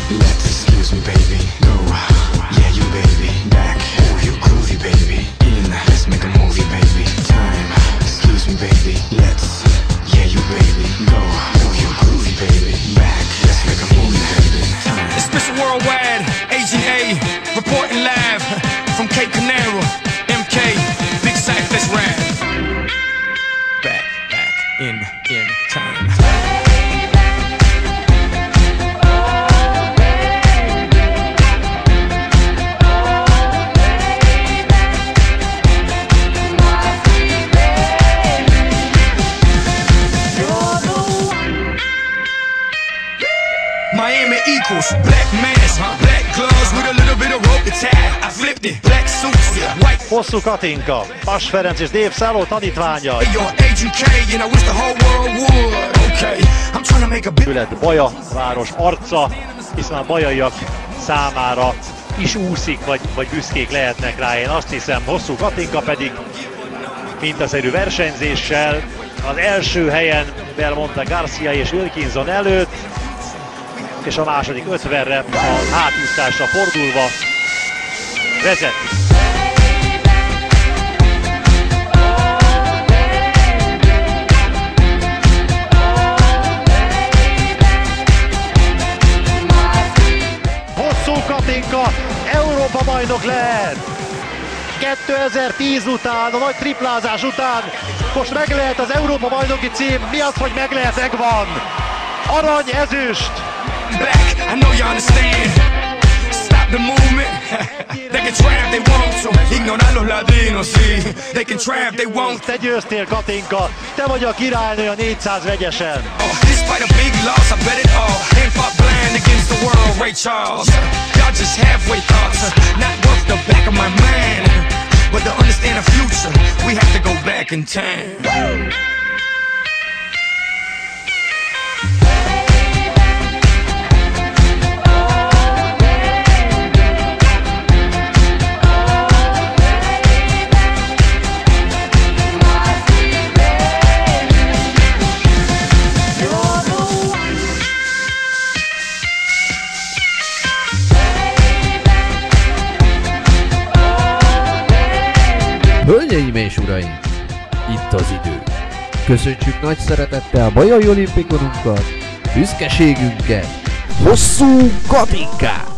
Let's excuse me, baby. Go, yeah, you baby. Back, oh, you groovy, baby. In, let's make a movie, baby. Time, excuse me, baby. Let's, yeah, you baby. Go, oh, you groovy, baby. Back, let's make a movie, baby. Time. It's Mr. Worldwide, Agent A, reporting live from Cape Canaveral. MK, Big Cypher's rap. Back in time. Miami equals black mask, black gloves with a little bit of rope to tie. I flipped it, black suits, white. Hosszú Katinka, Vas Ferenc és Dave Szálló tanítványa. Lett Baja város arca, hiszen a bajaiak számára is úszik, vagy büszkék lehetnek rá. Én azt hiszem, Hosszú Katinka pedig mintaszerű versenyzéssel az első helyen Belmonte Garcia és Wilkinson előtt, és a második 50-re a hátúszásra fordulva vezet. Hosszú Katinka Európa bajnok lehet! 2010 után, a nagy triplázás után most meg lehet az Európa bajnoki cím. Mi az, hogy meg lehet, megvan! Arany, ezüst! Back, I know you understand. Stop the movement. They can try if they want to. Ignorar los latinos, sí. They can try if they want. Te győztél, Katinka. Te vagy a királynő a 400 vegyesen. Despite a big loss, I bet it all. Ain't fought blind against the world, Ray Charles. Y'all just halfway thoughts, not worth the back of my mind. But to understand the future, we have to go back in time. Hölgyeim és uraim, itt az idő. Köszöntsük nagy szeretettel bajai olimpikonunkat, büszkeségünket, Hosszú Katinkát!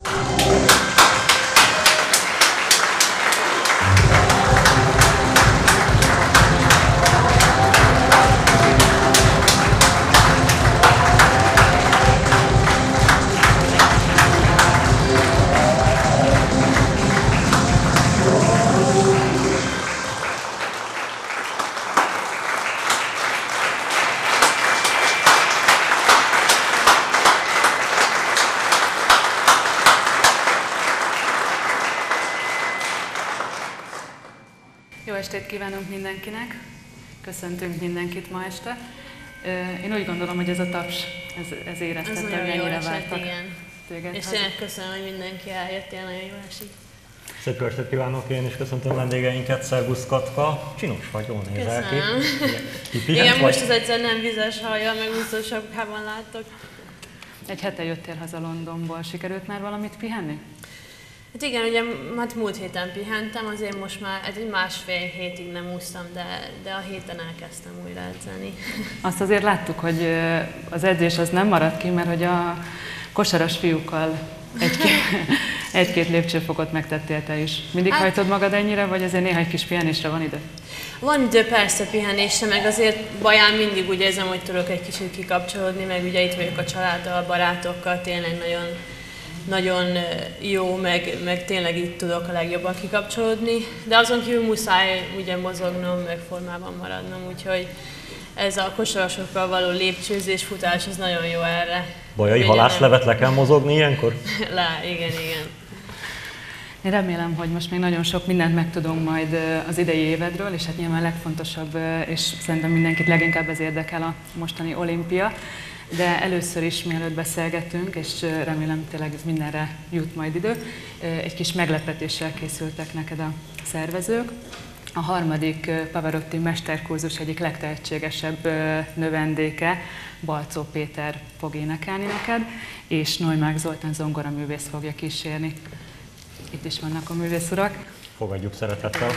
Jó estét kívánunk mindenkinek, köszöntünk mindenkit ma este. Én úgy gondolom, hogy ez a taps, ez éreztette, hogy mennyire vártak téged. És tényleg köszönöm, hogy mindenki eljött, ilyen nagyon jó esik. Szép estét kívánok, én is köszöntöm vendégeinket, szervusz Katka. Csinos vagy, jól nézel ki. Igen, most az egyszer nem vizes hajjal, meg úszó sapkában láttok. Egy hete jöttél haza Londonból, sikerült már valamit pihenni? Hát igen, ugye hát múlt héten pihentem, azért most már egy másfél hétig nem úsztam, de a héten elkezdtem újra edzeni. Azt azért láttuk, hogy az edzés az nem maradt ki, mert hogy a kosaras fiúkkal egy-két lépcsőfokot megtettél te is. Mindig hajtod magad ennyire, vagy azért néha egy kis pihenésre van idő? Van idő persze pihenésre, meg azért Baján mindig úgy érzem, hogy tudok egy kicsit kikapcsolódni, meg ugye itt vagyok a családdal, a barátokkal, tényleg nagyon jó, meg tényleg itt tudok a legjobban kikapcsolódni, de azon kívül muszáj ugye mozognom, meg formában maradnom, úgyhogy ez a kosarasokkal való lépcsőzés, futás, ez nagyon jó erre. Bajai halászlevet le kell mozogni ilyenkor? Igen. Én remélem, hogy most még nagyon sok mindent megtudunk majd az idei évedről, és hát nyilván legfontosabb, és szerintem mindenkit leginkább ez érdekel a mostani olimpia. De először is, mielőtt beszélgetünk, és remélem tényleg ez mindenre jut majd idő, egy kis meglepetéssel készültek neked a szervezők. A harmadik Pavarotti mesterkurzus egyik legtehetségesebb növendéke, Balczó Péter fog énekelni neked, és Neumann Zoltán zongoraművész fogja kísérni. Itt is vannak a művészurak. Fogadjuk szeretettel.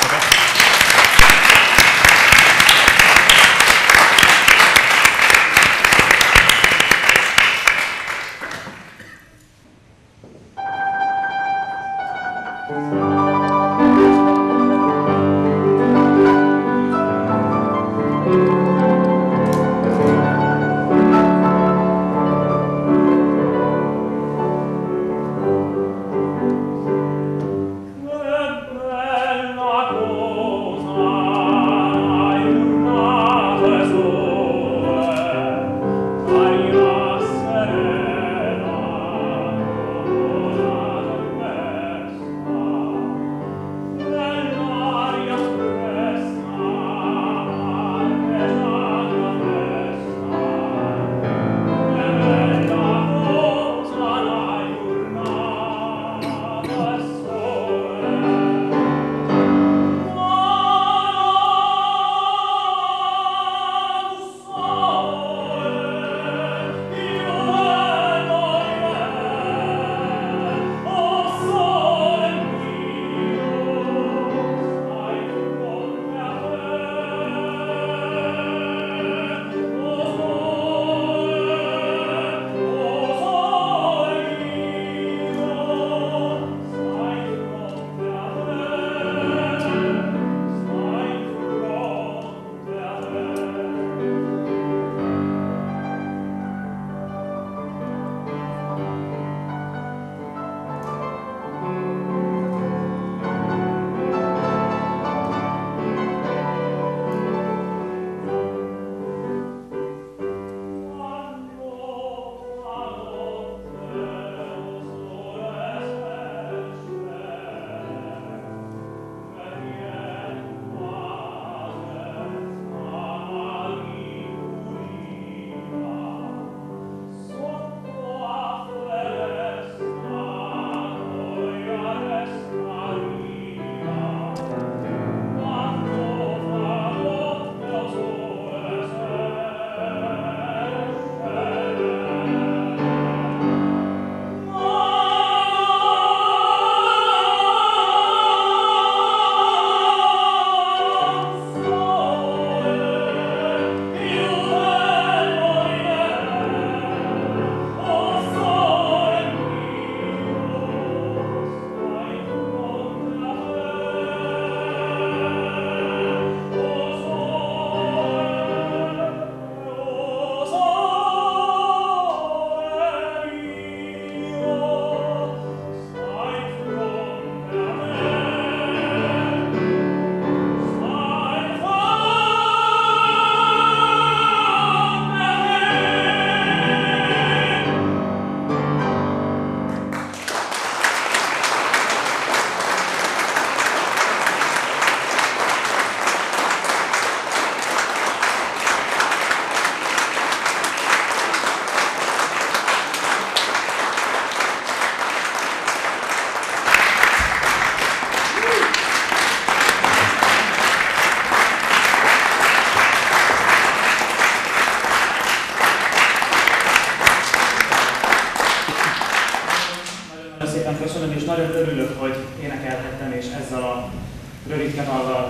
nagyon örülök, hogy énekelhettem, és ezzel a rövid kanallal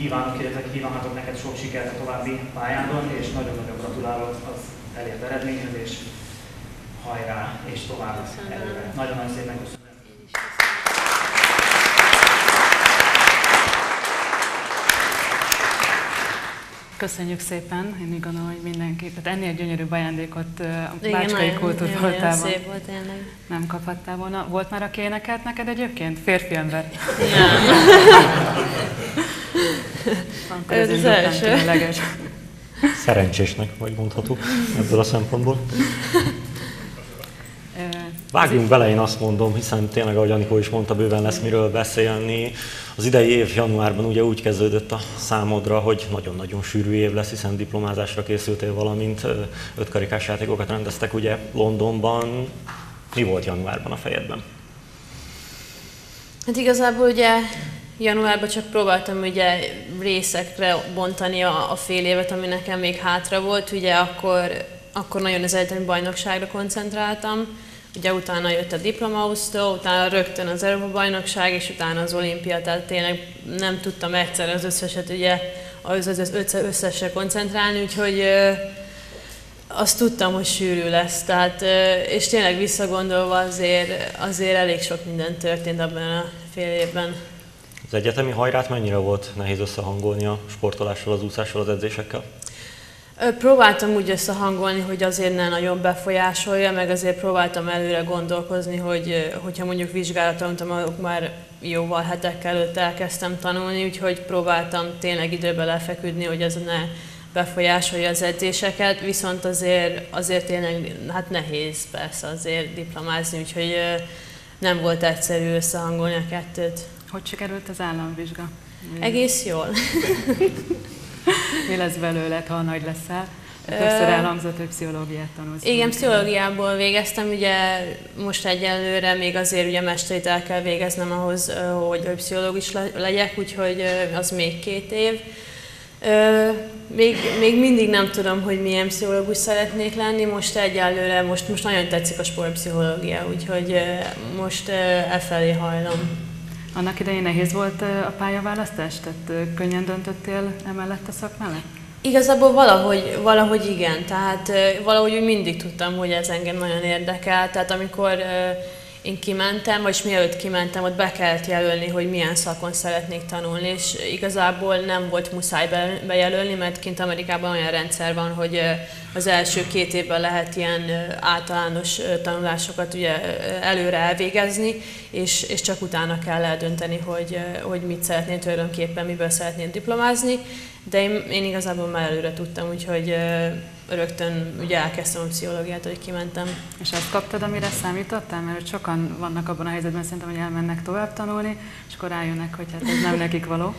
kívánhatok neked sok sikert a további pályádon, és nagyon-nagyon gratulálok az elért eredményhez, és hajrá, és tovább előre. Nagyon-nagyon szépen köszönöm. Köszönjük szépen, én úgy gondolom, hogy mindenki, tehát ennél gyönyörűbb ajándékot a Bácskai Kultúrboltában nem kaphattál volna. Volt már, aki énekelt neked egyébként? Férfi ember? Akkor ez az első. Szerencsésnek vagy mondható ebből a szempontból. Vágjunk bele, én azt mondom, hiszen tényleg, ahogy Anikó is mondta, bőven lesz miről beszélni. Az idei év januárban ugye úgy kezdődött a számodra, hogy nagyon-nagyon sűrű év lesz, hiszen diplomázásra készültél, valamint 5 karikás játékokat rendeztek ugye Londonban. Mi volt januárban a fejedben? Hát igazából ugye januárban csak próbáltam ugye részekre bontani a fél évet, ami nekem még hátra volt. Ugye akkor akkor nagyon az egyetemi bajnokságra koncentráltam. Ugye utána jött a diplomaosztó, utána rögtön az Európa-bajnokság, és utána az olimpia, tehát tényleg nem tudtam egyszer az összeset, ugye, az összesre koncentrálni, úgyhogy azt tudtam, hogy sűrű lesz. Tehát, és tényleg visszagondolva azért elég sok minden történt abban a fél évben. Az egyetemi hajrát mennyire volt nehéz összehangolni a sportolással, az úszással, az edzésekkel? Próbáltam úgy összehangolni, hogy azért ne nagyon befolyásolja, meg azért próbáltam előre gondolkozni, hogyha mondjuk vizsgálatot tanultam, már jóval hetekkel előtt elkezdtem tanulni, úgyhogy próbáltam tényleg időbe lefeküdni, hogy ez ne befolyásolja az edzéseket, viszont azért tényleg hát nehéz persze azért diplomázni, úgyhogy nem volt egyszerű összehangolni a kettőt. Hogy sikerült az államvizsga? Egész jól. Mi lesz belőled, ha nagy leszel? Többször elhangzott, hogy pszichológiát tanulsz. Igen, pszichológiából végeztem, ugye most egyelőre még azért ugye mesterit el kell végeznem ahhoz, hogy pszichológus legyek, úgyhogy az még 2 év. Még mindig nem tudom, hogy milyen pszichológus szeretnék lenni, most egyelőre, most nagyon tetszik a sportpszichológia, úgyhogy most efelé hajlom. Annak idején nehéz volt a pályaválasztás? Tehát könnyen döntöttél emellett a szak mellett? Igazából valahogy igen, tehát valahogy úgy mindig tudtam, hogy ez engem nagyon érdekel, tehát amikor én kimentem, vagyis mielőtt kimentem, ott be kellett jelölni, hogy milyen szakon szeretnék tanulni, és igazából nem volt muszáj bejelölni, mert kint Amerikában olyan rendszer van, hogy az első 2 évben lehet ilyen általános tanulásokat ugye előre elvégezni, és csak utána kell eldönteni, hogy mit szeretnél tulajdonképpen, miből szeretnél diplomázni, de én igazából már előre tudtam, úgyhogy rögtön ugye elkezdtem a pszichológiát, hogy kimentem. És azt kaptad, amire számítottál? Mert sokan vannak abban a helyzetben, szerintem, hogy elmennek tovább tanulni, és akkor rájönnek, hogy hát ez nem nekik való.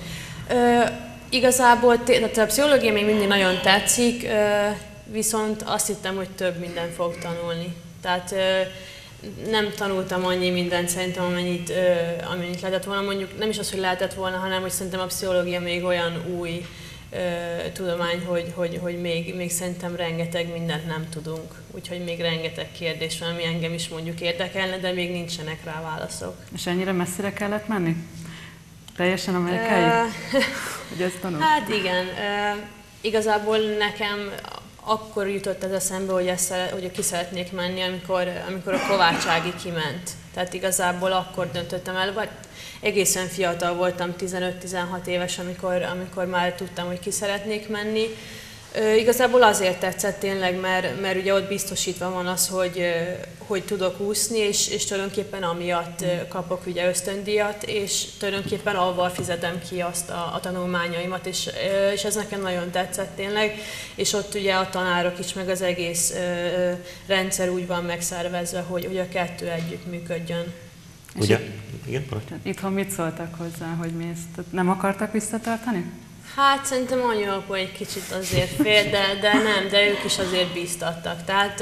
Igazából tehát a pszichológia még mindig nagyon tetszik, viszont azt hittem, hogy több mindent fog tanulni. Tehát nem tanultam annyi mindent szerintem, amennyit lehetett volna. Mondjuk nem is az, hogy lehetett volna, hanem hogy szerintem a pszichológia még olyan új tudomány, hogy még szerintem rengeteg mindent nem tudunk. Úgyhogy még rengeteg kérdés van, ami engem is mondjuk érdekelne, de még nincsenek rá válaszok. És ennyire messzire kellett menni? Teljesen amerikai? Hogy ezt tanul? Hát igen. Igazából nekem akkor jutott ez eszembe, hogy ki szeretnék menni, amikor a Kovács Ági kiment. Tehát igazából akkor döntöttem el, vagy egészen fiatal voltam, 15-16 éves, amikor már tudtam, hogy ki szeretnék menni. Igazából azért tetszett tényleg, mert ugye ott biztosítva van az, hogy tudok úszni, és tulajdonképpen amiatt kapok ugye ösztöndíjat, és tulajdonképpen avval fizetem ki azt a tanulmányaimat, és ez nekem nagyon tetszett tényleg, és ott ugye a tanárok is, meg az egész rendszer úgy van megszervezve, hogy a kettő együtt működjön. Ugye? Igen, itthon mit szóltak hozzá, hogy mész? Nem akartak visszatartani? Hát szerintem anyu-apu egy kicsit azért fél, de nem, de ők is azért bíztattak. Tehát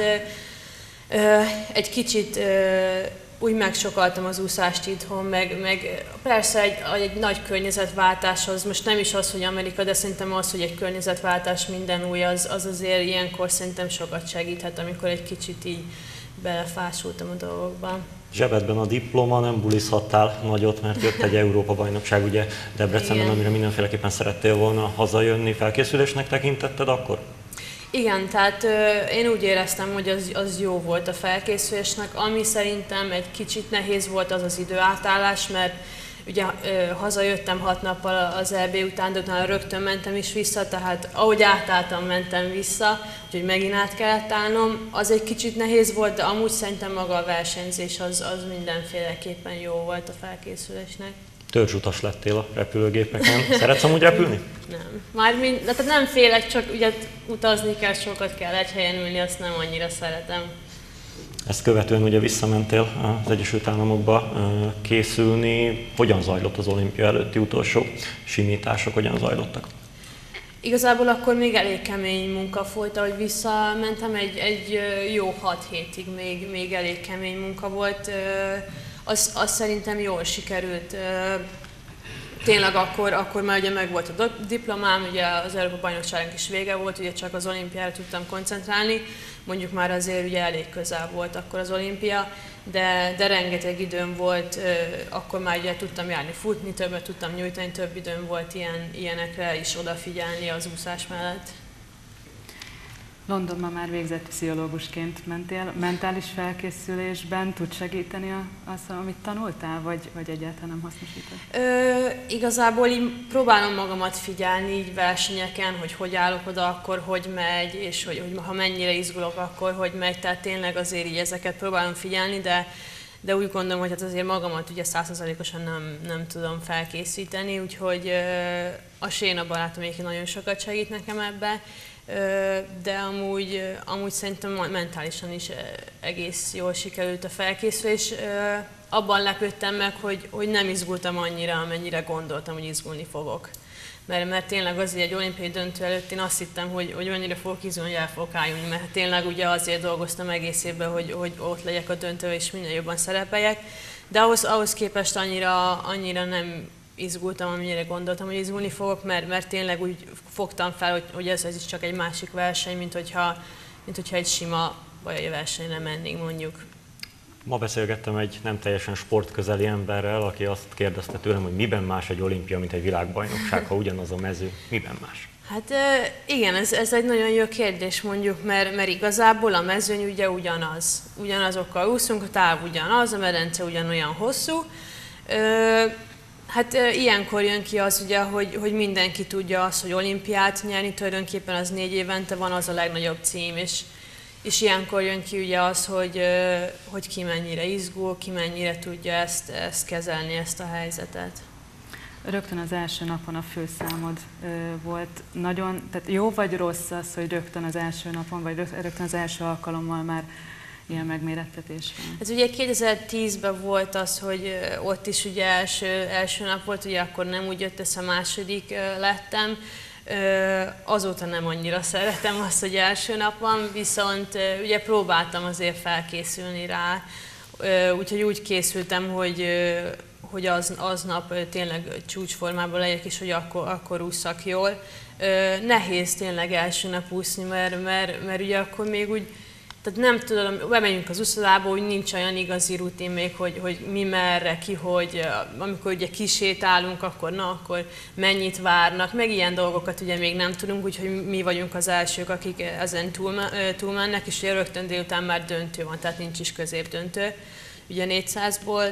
egy kicsit úgy megsokaltam az úszást itthon, meg persze egy nagy környezetváltáshoz, most nem is az, hogy Amerika, de szerintem az, hogy egy környezetváltás minden új, az azért ilyenkor szerintem sokat segíthet, amikor egy kicsit így belefásultam a dolgokban. Zsebedben a diploma, nem bulizhattál nagyot, mert jött egy Európa-bajnokság ugye Debrecenben, amire mindenféleképpen szerettél volna hazajönni, felkészülésnek tekintetted akkor? Igen, tehát én úgy éreztem, hogy az jó volt a felkészülésnek, ami szerintem egy kicsit nehéz volt az időátállás, mert ugye hazajöttem 6 nappal az EB után, de utána rögtön mentem is vissza, tehát ahogy átálltam, mentem vissza, úgyhogy megint át kellett állnom. Az egy kicsit nehéz volt, de amúgy szerintem maga a versenyzés az mindenféleképpen jó volt a felkészülésnek. Törzsutas lettél a repülőgépeken. Szeretsz amúgy repülni? Nem. Tehát nem félek, csak ugye utazni kell, sokat kell egy helyen ülni, azt nem annyira szeretem. Ezt követően ugye visszamentél az Egyesült Államokba készülni. Hogyan zajlott az olimpia előtti utolsó simítások, hogyan zajlottak? Igazából akkor még elég kemény munka folyt, ahogy visszamentem, egy jó 6 hétig még elég kemény munka volt. Az szerintem jól sikerült. Tényleg akkor már ugye megvolt a diplomám, ugye az Európa-bajnokságnak is vége volt, ugye csak az olimpiára tudtam koncentrálni, mondjuk már azért ugye elég közel volt akkor az olimpia, de rengeteg időm volt, akkor már ugye tudtam járni futni, többet tudtam nyújtani, több időm volt ilyenekre is odafigyelni az úszás mellett. Londonban már végzett pszichológusként mentél. Mentális felkészülésben tud segíteni azt, amit tanultál, vagy egyáltalán nem hasznosítod? Igazából így próbálom magamat figyelni így versenyeken, hogy állok oda, akkor hogy megy, és hogy ha mennyire izgulok, akkor hogy megy. Tehát tényleg azért így ezeket próbálom figyelni, de úgy gondolom, hogy hát azért magamat ugye 100%-osan nem tudom felkészíteni, úgyhogy a Séna barátom egyébként nagyon sokat segít nekem ebbe. De amúgy szerintem mentálisan is egész jól sikerült a felkészülés. Abban lepődtem meg, hogy nem izgultam annyira, amennyire gondoltam, hogy izgulni fogok. Mert tényleg azért egy olimpiai döntő előtt én azt hittem, hogy annyira fogok izgulni, hogy el fogok ájulni, mert tényleg ugye azért dolgoztam egész évben, hogy ott legyek a döntőben és minél jobban szerepeljek. De ahhoz képest annyira nem izgultam, amennyire gondoltam, hogy izgulni fogok, mert tényleg úgy fogtam fel, hogy ez is csak egy másik verseny, mint hogyha egy sima bajai versenyre mennénk mondjuk. Ma beszélgettem egy nem teljesen sportközeli emberrel, aki azt kérdezte tőlem, hogy miben más egy olimpia, mint egy világbajnokság, ha ugyanaz a mező, miben más? Hát igen, ez egy nagyon jó kérdés mondjuk, mert igazából a mezőny ugye ugyanaz. Ugyanazokkal úszunk, a táv ugyanaz, a medence ugyanolyan hosszú. Hát ilyenkor jön ki az ugye, hogy mindenki tudja azt, hogy olimpiát nyerni, tulajdonképpen az 4 évente van, az a legnagyobb cím, és ilyenkor jön ki ugye az, hogy ki mennyire izgul, ki mennyire tudja ezt kezelni, ezt a helyzetet. Rögtön az első napon a főszámod volt nagyon, tehát jó vagy rossz az, hogy rögtön az első napon, vagy rögtön az első alkalommal már ilyen megmérettetés van? Ez ugye 2010-ben volt az, hogy ott is ugye első nap volt, ugye akkor nem úgy jött össze, második lettem. Azóta nem annyira szeretem azt, hogy első nap van, viszont ugye próbáltam azért felkészülni rá, úgyhogy úgy készültem, hogy aznap tényleg csúcsformában legyek, és hogy akkor ússzak jól. Nehéz tényleg első nap úszni, mert ugye akkor még úgy, tehát nem tudom, bemegyünk az úszodába, hogy nincs olyan igazi rutin még, hogy mi merre, ki, hogy amikor ugye kisétálunk, akkor mennyit várnak, meg ilyen dolgokat ugye még nem tudunk, úgyhogy mi vagyunk az elsők, akik ezen túlmennek, és ugye rögtön délután már döntő van, tehát nincs is középdöntő, ugye 400-ból,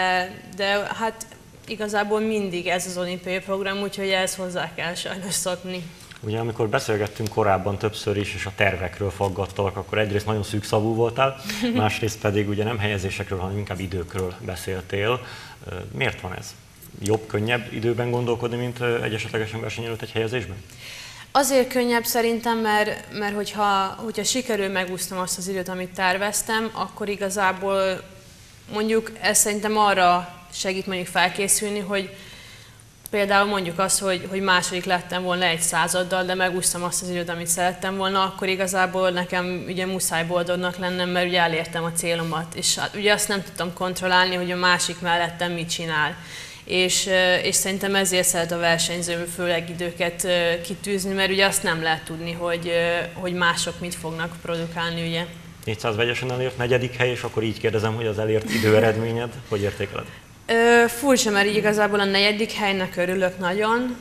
de hát igazából mindig ez az olimpiai program, úgyhogy ehhez hozzá kell sajnos szokni. Ugye amikor beszélgettünk korábban többször is, és a tervekről faggattalak, akkor egyrészt nagyon szűkszavú voltál, másrészt pedig ugye nem helyezésekről, hanem inkább időkről beszéltél. Miért van ez? Jobb, könnyebb időben gondolkodni, mint egy esetlegesen verseny előtt egy helyezésben? Azért könnyebb szerintem, mert hogyha sikerül megúsznom azt az időt, amit terveztem, akkor igazából mondjuk ez szerintem arra segít mondjuk felkészülni, hogy például mondjuk azt, hogy második lettem volna egy századdal, de megúsztam azt az időt, amit szerettem volna, akkor igazából nekem ugye muszáj boldognak lennem, mert ugye elértem a célomat. És ugye azt nem tudtam kontrollálni, hogy a másik mellettem mit csinál. És szerintem ezért szeret a versenyző főleg időket kitűzni, mert ugye azt nem lehet tudni, hogy mások mit fognak produkálni, ugye. 400 vegyesen elért 4. hely, és akkor így kérdezem, hogy az elért időeredményed, hogy értékeled? Furcsa, mert így igazából a 4. helynek örülök nagyon,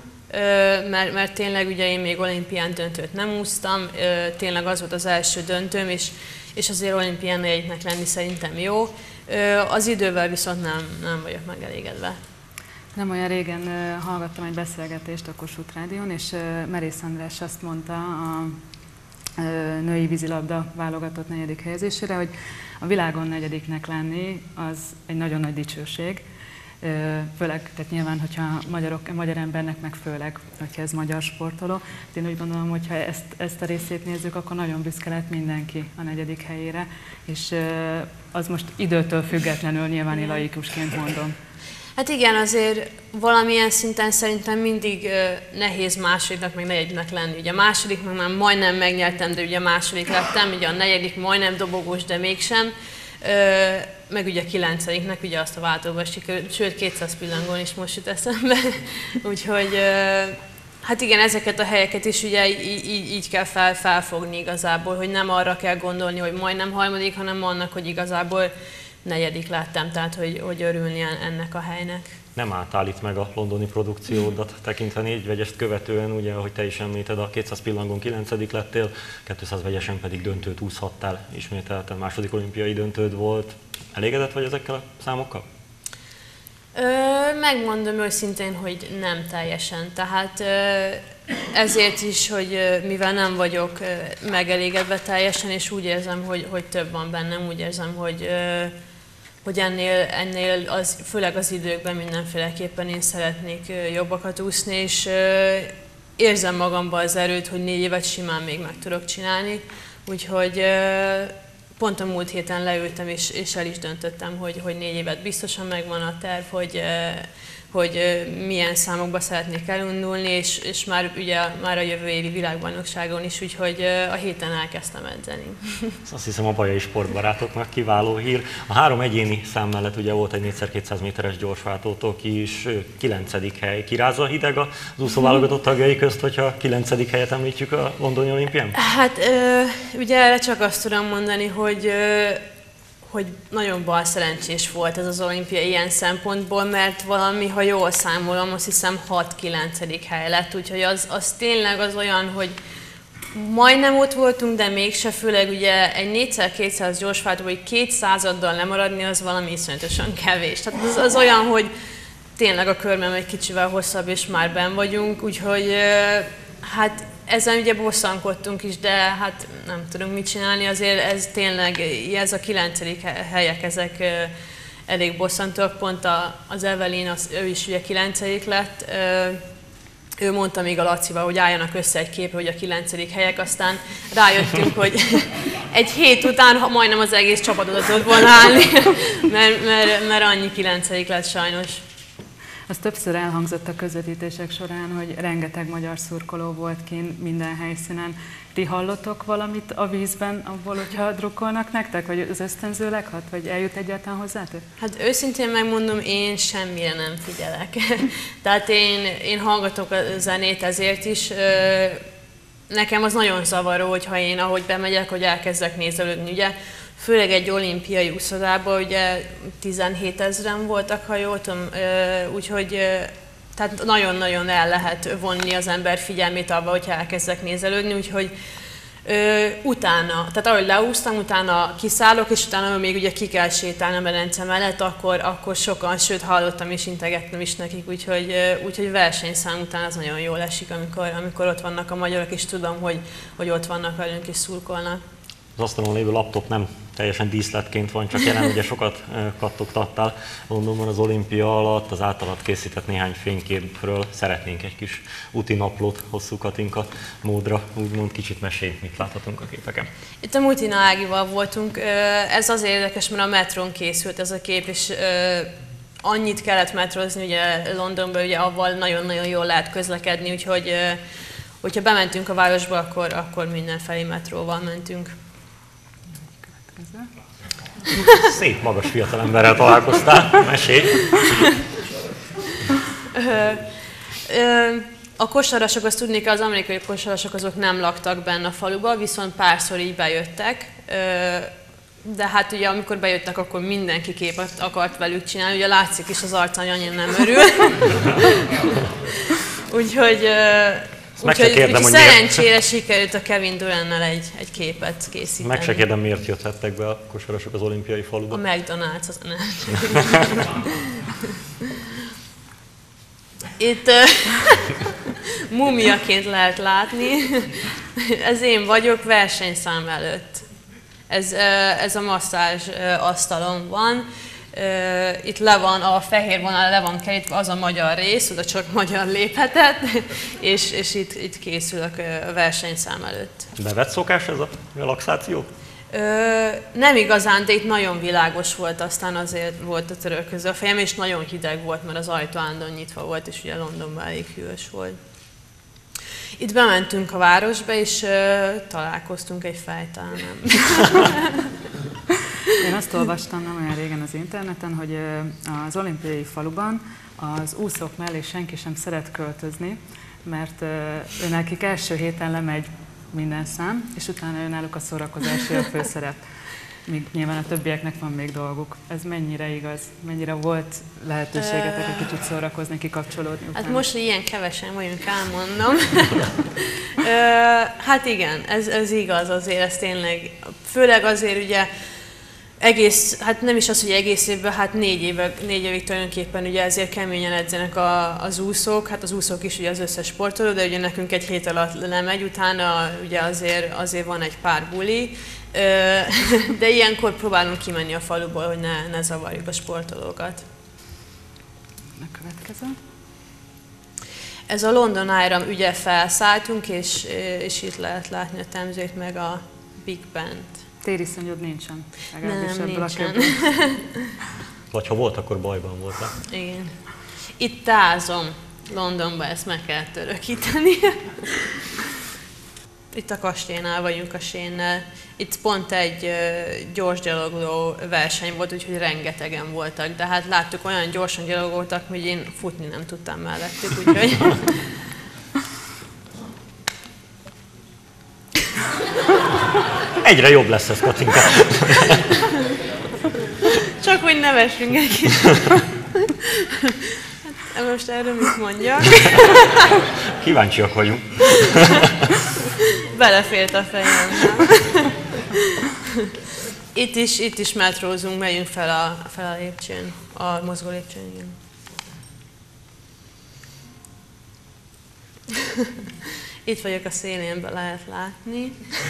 mert tényleg ugye én még olimpián döntőt nem úsztam, tényleg az volt az első döntőm, és azért olimpián 4-nek lenni szerintem jó. Az idővel viszont nem vagyok megelégedve. Nem olyan régen hallgattam egy beszélgetést a Kossuth Rádión, és Merész András azt mondta a női vízilabda válogatott 4. helyezésére, hogy a világon 4-nek lenni az egy nagyon nagy dicsőség. Főleg, tehát nyilván, hogyha magyar embernek, meg főleg, hogyha ez magyar sportoló. Én úgy gondolom, hogyha ezt a részét nézzük, akkor nagyon büszke lett mindenki a 4. helyére, és az most időtől függetlenül nyilván laikusként mondom. Hát igen, azért valamilyen szinten szerintem mindig nehéz másodiknak, meg 4-nek lenni. Ugye a második meg már majdnem megnyertem, de ugye második lettem, ugye a 4. majdnem dobogós, de mégsem. Meg ugye a 9-nek ugye azt a váltóba sikerült, sőt 200 pillangón is most jut eszembe. Úgyhogy Hát igen, ezeket a helyeket is ugye így kell felfogni igazából, hogy nem arra kell gondolni, hogy majdnem harmadik, hanem annak, hogy igazából negyedik lettem, tehát hogy örülni ennek a helynek. Nem átállít meg a londoni produkciódat tekintve 4 vegyest követően, ugye, ahogy te is említed, a 200 pillangon 9. lettél, 200 vegyesen pedig döntőt úszhattál, ismételten második olimpiai döntőd volt. Elégedett vagy ezekkel a számokkal? Megmondom őszintén, hogy nem teljesen. Tehát ezért is, hogy mivel nem vagyok megelégedve teljesen, és úgy érzem, hogy több van bennem, úgy érzem, hogy ennél főleg az időkben mindenféleképpen én szeretnék jobbakat úszni, és érzem magamban az erőt, hogy 4 évet simán még meg tudok csinálni. Úgyhogy pont a múlt héten leültem, és el is döntöttem, hogy 4 évet biztosan megvan a terv, hogy milyen számokba szeretnék elindulni, és már a jövő évi világbajnokságon is, úgyhogy a héten elkezdtem edzeni. Azt hiszem a bajai sportbarátoknak kiváló hír. A 3 egyéni szám mellett ugye volt egy 4x200 méteres gyorsváltótok is, 9. hely. Kirázza a hideg az úszóválogatott tagjai közt, hogyha 9. helyet említjük a londoni olimpián? Hát ugye erre csak azt tudom mondani, hogy nagyon balszerencsés volt ez az olimpia ilyen szempontból, mert valami, ha jól számolom, azt hiszem 6-9. hely lett, úgyhogy az tényleg az olyan, hogy majdnem ott voltunk, de mégse, főleg ugye egy 4x200 gyorsváltóból, hogy 200-addal lemaradni, az valami iszonyatosan kevés. Tehát az olyan, hogy tényleg a körmem egy kicsivel hosszabb, és már benn vagyunk, úgyhogy hát ezen ugye bosszankodtunk is, de hát nem tudunk mit csinálni, azért ez tényleg, ez a 9. helyek, ezek elég bosszantóak. Pont az Evelyn, ő is ugye 9. lett, ő mondta még a Lacival, hogy álljanak össze egy képre, hogy a 9. helyek, aztán rájöttünk, hogy egy hét után majdnem az egész csapatot tudott volna állni, mert annyi 9. lett sajnos. Az többször elhangzott a közvetítések során, hogy rengeteg magyar szurkoló volt kint minden helyszínen. Ti hallottok valamit a vízben, abból, hogyha drukkolnak nektek, vagy az ösztönző leghat, vagy eljut egyáltalán hozzátok? Hát őszintén megmondom, én semmire nem figyelek. Tehát én hallgatok a zenét ezért is. Nekem az nagyon zavaró, hogyha én, ahogy bemegyek, hogy elkezdek nézelődni. Ugye, főleg egy olimpiai úszodában, ugye 17 000-en voltak, ha jól tudom, úgyhogy tehát nagyon-nagyon el lehet vonni az ember figyelmét abba, hogyha elkezdek nézelődni, úgyhogy utána, tehát ahogy leúsztam, utána kiszállok, és utána még ugye ki kell sétálni a medence mellett, akkor sokan, sőt hallottam és integettem is nekik, úgyhogy versenyszám után az nagyon jól esik, amikor ott vannak a magyarok, és tudom, hogy ott vannak velünk és szurkolnak. Az asztalon lévő laptop nem teljesen díszletként van, csak jelen, ugye sokat kattogtattál Londonban az olimpia alatt, az általad készített néhány fényképről szeretnénk egy kis úti naplót, hosszú Katinka módra, úgymond kicsit mesélj, mit láthatunk a képeken. Itt a Mutina Ágival voltunk, ez azért érdekes, mert a metrón készült ez a kép, és annyit kellett metrozni ugye Londonban, ugye avval nagyon-nagyon jól lehet közlekedni, úgyhogy hogyha bementünk a városba, akkor mindenfelé metróval mentünk. Szép, magas fiatalemberrel találkoztál, mesélj! A kosarasok, azt tudni kell, az amerikai kosarasok azok nem laktak benne a faluba, viszont párszor így bejöttek. De hát ugye amikor bejöttek, akkor mindenki képet akart velük csinálni, ugye látszik is az arcán, hogy annyira nem örül. Úgyhogy szerencsére sikerült a Kevin Durannal egy képet készíteni. Meg se kérdem, miért jöttek be a kosarasok az olimpiai faluba? A McDonald's, az nem. Itt mumiaként lehet látni. Ez én vagyok versenyszám előtt. Ez a masszázs asztalon van. Itt le van, a fehér vonal le van kerítve, az a magyar rész, oda csak magyar léphetett, és itt készülök a versenyszám előtt. Bevett szokás ez a relaxáció? Nem igazán, de itt nagyon világos volt, aztán azért volt a törölköző a fejem, és nagyon hideg volt, mert az ajtó állandóan nyitva volt, és ugye Londonban elég hűvös volt. Itt bementünk a városba, és találkoztunk egy fejtelen. Én azt olvastam nem olyan régen az interneten, hogy az olimpiai faluban az úszók mellé senki sem szeret költözni, mert őnekik első héten lemegy minden szám, és utána önálluk a szórakozási a főszerep. Míg nyilván a többieknek van még dolguk. Ez mennyire igaz? Mennyire volt lehetőségetek egy kicsit szórakozni, kikapcsolódni utána? Hát most ilyen kevesen vagyunk, elmondom. Hát igen, ez igaz azért, ez tényleg. Főleg azért ugye egész, hát nem is az, hogy egész évben, hát 4 évig tulajdonképpen ugye ezért keményen edzenek az úszók, hát az úszók is ugye az összes sportoló, de ugye nekünk egy hét alatt lemegy, utána ugye azért van egy pár buli, de ilyenkor próbálunk kimenni a faluból, hogy ne zavarjuk a sportolókat. A következő. Ez a London Eye-ra ugye felszálltunk, és itt lehet látni a Temzét meg a Big Band. Téri szúnyog nincsen. Nem, nincsen. Vagy ha volt, akkor bajban voltak. Igen. Itt tázom Londonban, ezt meg kell örökíteni. Itt a kastélynál vagyunk a Sénnel. Itt pont egy gyorsgyalogoló verseny volt, úgyhogy rengetegen voltak. De hát láttuk, olyan gyorsan gyalogoltak, hogy én futni nem tudtam mellettük, úgyhogy... Egyre jobb lesz ez, Katinka. Csak hogy nevessünk egy kicsit. Hát, most erről mit mondjak? Kíváncsiak vagyunk. Belefért a fejembe. Itt is metrózunk, megyünk fel a lépcsőn, a mozgó lépcsőn, igen. Itt vagyok a szélén, be lehet látni.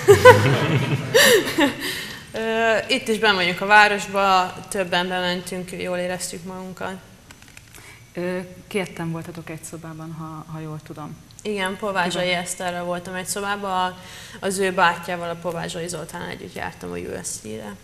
Itt is benn vagyunk a városba, többen bementünk, jól éreztük magunkat. Ketten voltatok egy szobában, ha jól tudom. Igen, Povázsai Eszterrel voltam egy szobában, az ő bátyjával, a Povázsai Zoltánnal együtt jártam a USC-re.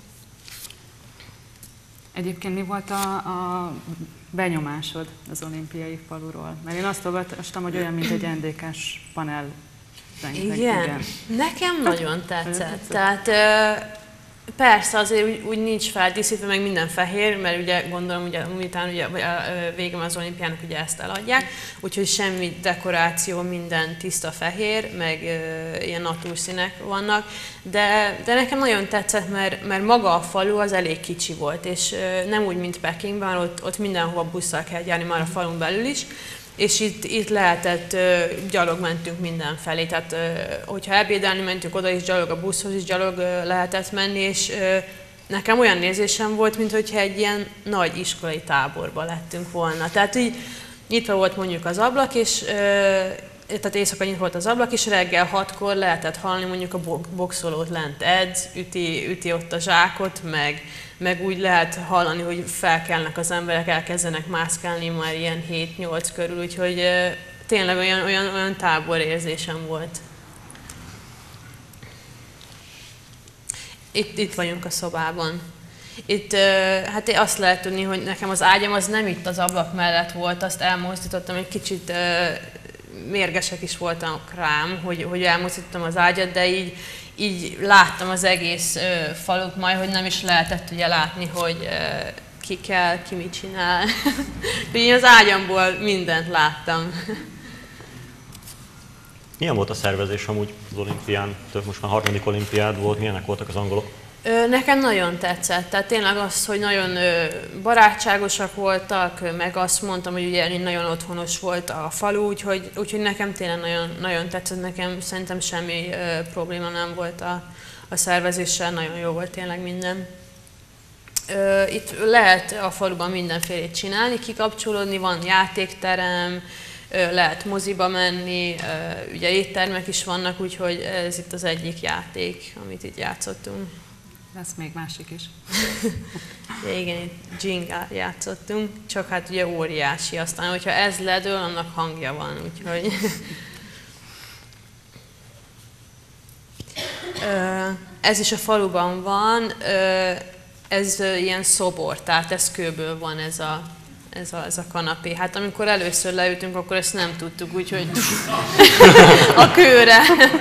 Egyébként mi volt a benyomásod az olimpiai faluról? Mert én azt olvastam, hogy olyan, mint egy NDK-s panel. Igen. Nekem nagyon tetszett. Tehát persze azért úgy nincs feldíszítve, meg minden fehér, mert ugye gondolom, ugye, miután ugye vége az olimpiának ugye ezt eladják, úgyhogy semmi dekoráció, minden tiszta fehér, meg ilyen natúrszínek vannak, de nekem nagyon tetszett, mert maga a falu az elég kicsi volt, és nem úgy, mint Pekingben, ott mindenhova busszal kell járni már a falun belül is, és itt lehetett, gyalog mentünk mindenfelé, tehát hogyha ebédelni mentünk oda is gyalog, a buszhoz is gyalog lehetett menni, és nekem olyan érzésem volt, mintha egy ilyen nagy iskolai táborba lettünk volna. Tehát így nyitva volt mondjuk az ablak, és tehát éjszaka nyitva volt az ablak, és reggel 6-kor lehetett hallani mondjuk a boxolót lent edz, üti ott a zsákot, meg úgy lehet hallani, hogy felkelnek az emberek, elkezdenek mászkálni már ilyen 7-8 körül, úgyhogy tényleg olyan táborérzésem volt. Itt vagyunk a szobában. Itt hát azt lehet tudni, hogy nekem az ágyam az nem itt az ablak mellett volt, azt elmozdítottam, egy kicsit mérgesek is voltak rám, hogy elmozdítottam az ágyat, de így láttam az egész falut majd, hogy nem is lehetett ugye látni, hogy ki kell, ki mit csinál. Így az ágyamból mindent láttam. Milyen volt a szervezés amúgy az olimpián? Most már 3. olimpiád volt, milyenek voltak az angolok? Nekem nagyon tetszett, tehát tényleg az, hogy nagyon barátságosak voltak, meg azt mondtam, hogy ugye nagyon otthonos volt a falu, úgyhogy nekem tényleg nagyon, nagyon tetszett, nekem szerintem semmi probléma nem volt a szervezéssel, nagyon jó volt tényleg minden. Itt lehet a faluban mindenfélét csinálni, kikapcsolódni, van játékterem, lehet moziba menni, ugye éttermek is vannak, úgyhogy ez itt az egyik játék, amit itt játszottunk. Lesz még másik is. Ja, igen, itt Jenga játszottunk, csak hát ugye óriási, aztán hogyha ez ledől, annak hangja van, úgyhogy... Ez is a faluban van, ez ilyen szobor, tehát ez kőből van ez a kanapé. Hát amikor először leültünk, akkor ezt nem tudtuk, úgyhogy a kőre.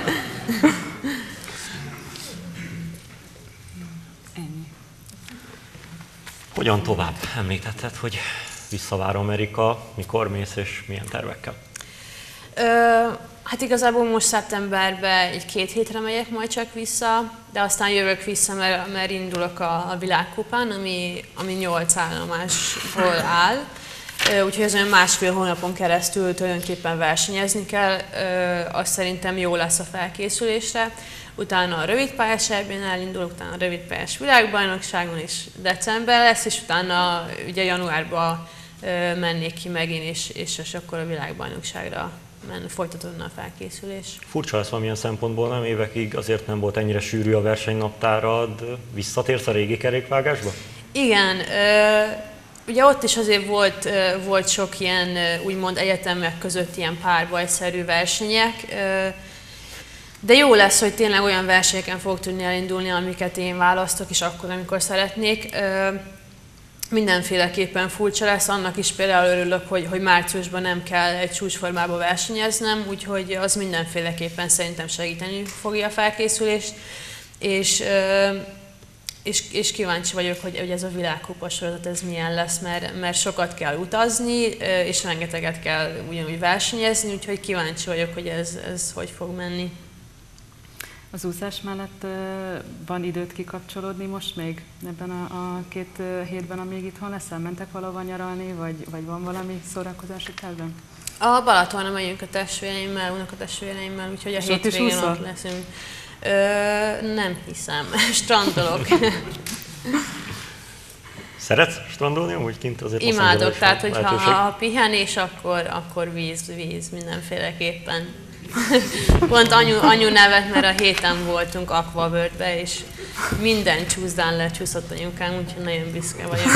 Hogyan tovább? Említetted, hogy visszavár Amerika, mikor mész és milyen tervekkel? Hát igazából most szeptemberben egy 2 hétre megyek majd csak vissza, de aztán jövök vissza, mert indulok a világkupán, ami 8 állomásból áll. Úgyhogy az olyan 1,5 hónapon keresztül tulajdonképpen versenyezni kell, az szerintem jó lesz a felkészülésre. Utána a rövidpályás EB-n elindulok, utána a rövidpályás világbajnokságon is december lesz, és utána ugye januárban mennék ki megint, és akkor a világbajnokságra folytatódna a felkészülés. Furcsa lesz valamilyen szempontból, nem? Évekig azért nem volt ennyire sűrű a versenynaptárad. Visszatérsz a régi kerékvágásba? Igen, ugye ott is azért volt sok ilyen úgymond egyetemek között ilyen párbajszerű versenyek, de jó lesz, hogy tényleg olyan versenyeken fogok tudni elindulni, amiket én választok, és akkor, amikor szeretnék. Mindenféleképpen furcsa lesz, annak is például örülök, hogy márciusban nem kell egy csúcsformába versenyeznem, úgyhogy az mindenféleképpen szerintem segíteni fogja a felkészülést, és kíváncsi vagyok, hogy ez a világkupa sorozat ez milyen lesz, mert sokat kell utazni, és rengeteget kell ugyanúgy versenyezni, úgyhogy kíváncsi vagyok, hogy ez hogy fog menni. Az úszás mellett van időt kikapcsolódni most még ebben a 2 hétben, amíg itthon leszel? Mentek valahova nyaralni, vagy van valami szórakozási tervben? A Balatonra megyünk a testvéreimmel, unokatestvéreimmel, úgyhogy a hétvégén ott leszünk. Nem hiszem, strandolok. Szeretsz strandolni amúgy kint azért? Imádok, tehát hogyha pihenés, akkor víz mindenféleképpen. Pont anyu nevet, mert a héten voltunk Aquaworld-be, és minden csúszdán lecsúszott anyukám, úgyhogy nagyon büszke vagyok.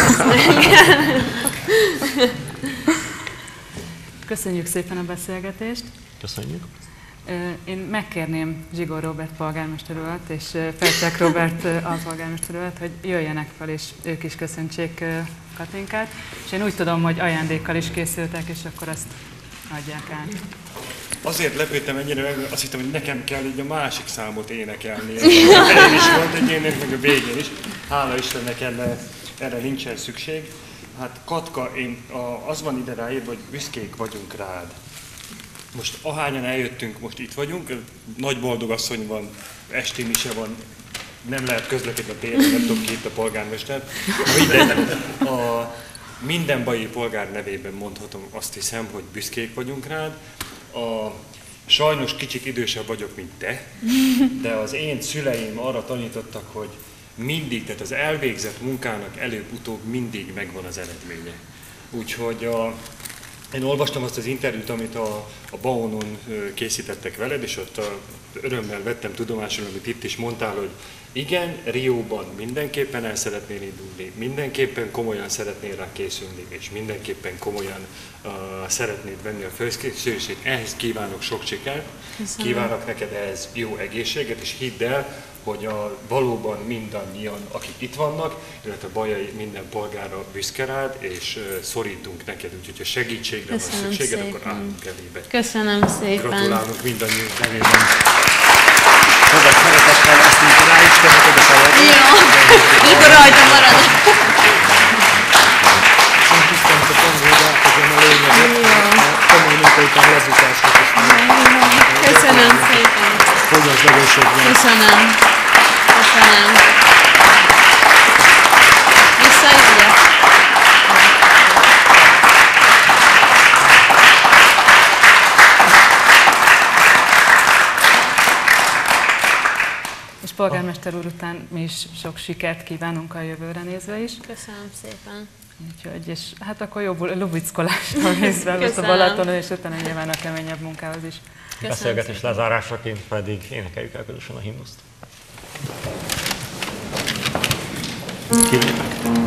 Köszönjük szépen a beszélgetést. Köszönjük. Én megkérném Zsigor Róbert polgármester urat és Felcsák Róbert alpolgármester urat, hogy jöjjenek fel, és ők is köszöntsék Katinkát. És én úgy tudom, hogy ajándékkal is készültek, és akkor azt adják át. Azért lepődtem ennyire meg, azt hittem, hogy nekem kell így a másik számot énekelni. Elén is volt egy ének, meg a végén is. Hála Istennek erre nincsen szükség. Hát Katka, az van ide ráírva, hogy büszkék vagyunk rád. Most ahányan eljöttünk, most itt vagyunk, nagy boldog asszony van, esti mise van, nem lehet közlekedni a téren, nem tudom ki itt a polgármester. Minden bajai polgár nevében mondhatom, azt hiszem, hogy büszkék vagyunk rád. Sajnos kicsit idősebb vagyok, mint te, de az én szüleim arra tanítottak, hogy mindig, tehát az elvégzett munkának előbb-utóbb mindig megvan az eredménye. Úgyhogy én olvastam azt az interjút, amit a Baonon készítettek veled, és ott örömmel vettem tudomásul, amit itt is mondtál, hogy igen, Rióban mindenképpen el szeretnél indulni, mindenképpen komolyan szeretnél rá készülni, és mindenképpen komolyan szeretnéd venni a felkészülését. Ehhez kívánok sok sikert, kívánok neked ehhez jó egészséget, és hidd el, hogy valóban mindannyian, akik itt vannak, illetve Bajai minden polgára büszke rád, és szorítunk neked, úgyhogy ha segítségre van szükséged, akkor állunk elébe. Köszönöm szépen. Gratulálunk mindannyiunk nevében. Fogad szeretettel ezt így rá is teheted a fejet. Jó, mikor rajta marad. Én tisztem csak annyi, hogy átadjam a lényeget, a komoly munka után lezutásnak is. Köszönöm szépen. Fogyasd egészségben. Köszönöm. Visszajöjjek. És polgármester úr után mi is sok sikert kívánunk a jövőre nézve is. Köszönöm szépen. Úgyhogy, és hát akkor jobb lubickolástól nézve most a Balatonon, és utána nyilván a keményebb munkához is. Beszélgetés lezárásaként pedig énekeljük el közösen a himnuszt. Kilépek.